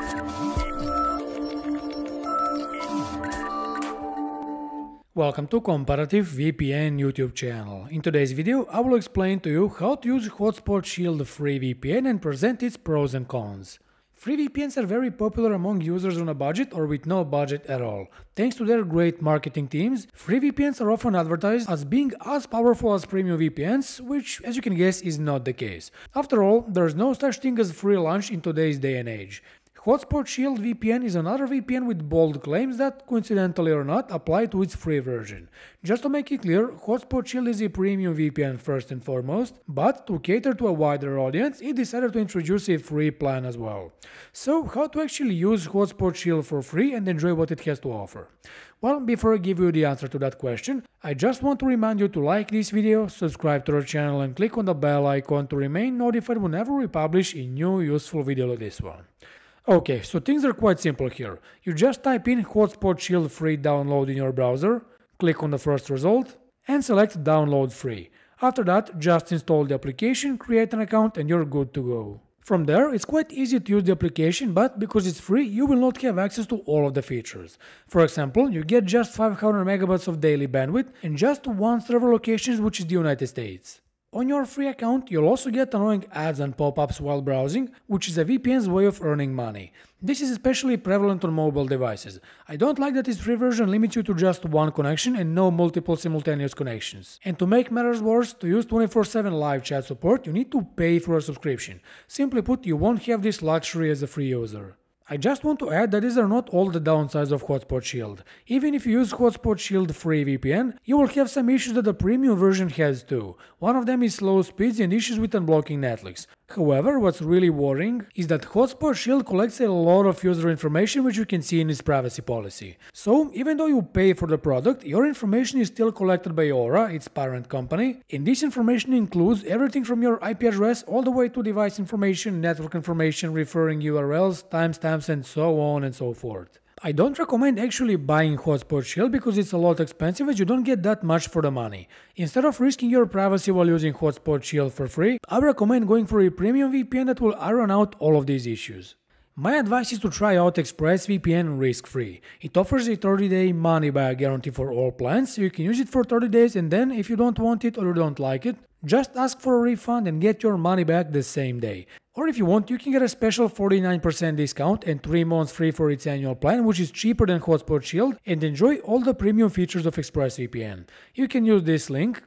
Welcome to Comparative VPN YouTube channel. In today's video, I will explain to you how to use Hotspot Shield VPN and present its pros and cons. Free VPNs are very popular among users on a budget or with no budget at all. Thanks to their great marketing teams, free VPNs are often advertised as being as powerful as premium VPNs, which, as you can guess, is not the case. After all, there is no such thing as free lunch in today's day and age. Hotspot Shield VPN is another VPN with bold claims that, coincidentally or not, apply to its free version. Just to make it clear, Hotspot Shield is a premium VPN first and foremost, but to cater to a wider audience, it decided to introduce a free plan as well. So, how to actually use Hotspot Shield for free and enjoy what it has to offer? Well, before I give you the answer to that question, I just want to remind you to like this video, subscribe to our channel and click on the bell icon to remain notified whenever we publish a new useful video like this one. Okay, so things are quite simple here. You just type in Hotspot Shield free download in your browser, click on the first result, and select download free. After that, just install the application, create an account, and you're good to go. From there, it's quite easy to use the application, but because it's free, you will not have access to all of the features. For example, you get just 500 megabytes of daily bandwidth and just one server location, which is the United States. On your free account, you'll also get annoying ads and pop-ups while browsing, which is a VPN's way of earning money. This is especially prevalent on mobile devices. I don't like that its free version limits you to just one connection and no multiple simultaneous connections. And to make matters worse, to use 24/7 live chat support, you need to pay for a subscription. Simply put, you won't have this luxury as a free user. I just want to add that these are not all the downsides of Hotspot Shield. Even if you use Hotspot Shield free VPN, you will have some issues that the premium version has too. One of them is slow speeds and issues with unblocking Netflix. However, what's really worrying is that Hotspot Shield collects a lot of user information, which you can see in its privacy policy. So, even though you pay for the product, your information is still collected by Aura, its parent company, and this information includes everything from your IP address all the way to device information, network information, referring URLs, timestamps, and so on and so forth. I don't recommend actually buying Hotspot Shield because it's a lot expensive as you don't get that much for the money. Instead of risking your privacy while using Hotspot Shield for free, I recommend going for a premium VPN that will iron out all of these issues. My advice is to try out ExpressVPN risk-free. It offers a 30-day money-back guarantee for all plans, so you can use it for 30 days and then, if you don't want it or you don't like it, just ask for a refund and get your money back the same day. Or if you want, you can get a special 49% discount and 3 months free for its annual plan, which is cheaper than Hotspot Shield, and enjoy all the premium features of ExpressVPN. You can use this link,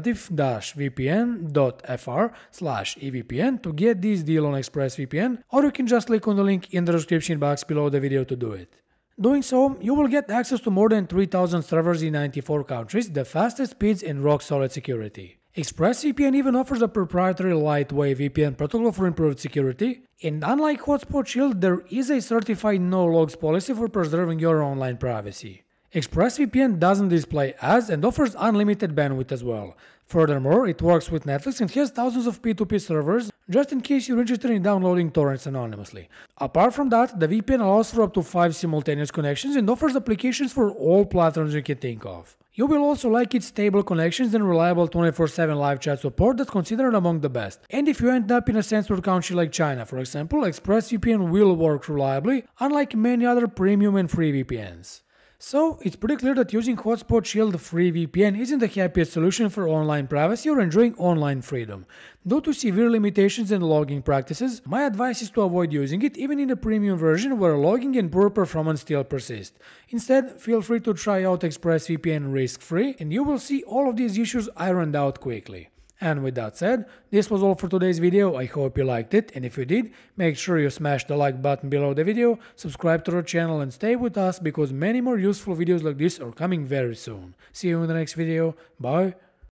comparative-vpn.fr/evpn, to get this deal on ExpressVPN, or you can just click on the link in the description box below the video to do it. Doing so, you will get access to more than 3,000 servers in 94 countries, the fastest speeds and rock-solid security. ExpressVPN even offers a proprietary lightweight VPN protocol for improved security, and unlike Hotspot Shield, there is a certified no-logs policy for preserving your online privacy. ExpressVPN doesn't display ads and offers unlimited bandwidth as well. Furthermore, it works with Netflix and has thousands of P2P servers, just in case you're interested in downloading torrents anonymously. Apart from that, the VPN allows for up to 5 simultaneous connections and offers applications for all platforms you can think of. You will also like its stable connections and reliable 24/7 live chat support that's considered among the best. And if you end up in a censored country like China, for example, ExpressVPN will work reliably, unlike many other premium and free VPNs. So, it's pretty clear that using Hotspot Shield free VPN isn't the happiest solution for online privacy or enjoying online freedom. Due to severe limitations and logging practices, my advice is to avoid using it even in the premium version where logging and poor performance still persist. Instead, feel free to try out ExpressVPN risk-free and you will see all of these issues ironed out quickly. And with that said, this was all for today's video. I hope you liked it, and if you did, make sure you smash the like button below the video, subscribe to our channel and stay with us because many more useful videos like this are coming very soon. See you in the next video. Bye!